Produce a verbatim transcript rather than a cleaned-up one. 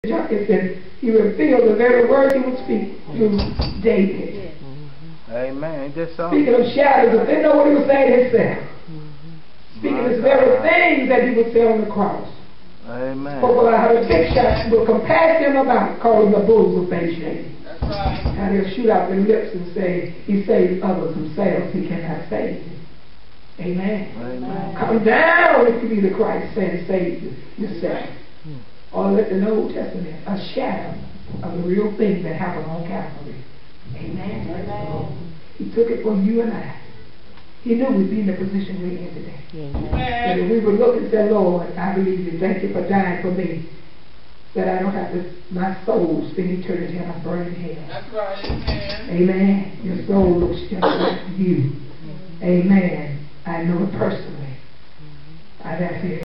It said he revealed the very words he would speak through David. Amen. Just so. Speaking of shadows, if they know what he was saying himself. Speaking of the very things that he would say on the cross. Amen. Spoke about how the big shots will compass him about, calling the bulls of Bashan. That's right. How they'll shoot out their lips and say, he saves others themselves, he cannot save you. Amen. Amen. Come down if you be the Christ, and save yourself. Or let the Old Testament a shadow of the real thing that happened on Calvary. Amen. Amen. He took it for you and I. He knew we'd be in the position we're in today. And if we would look and say, Lord, I believe you. Thank you for dying for me. That I don't have to, my soul spend eternity in a burning hell. That's right. Amen. Amen. Your soul looks just like you. Amen. I know it personally. I've had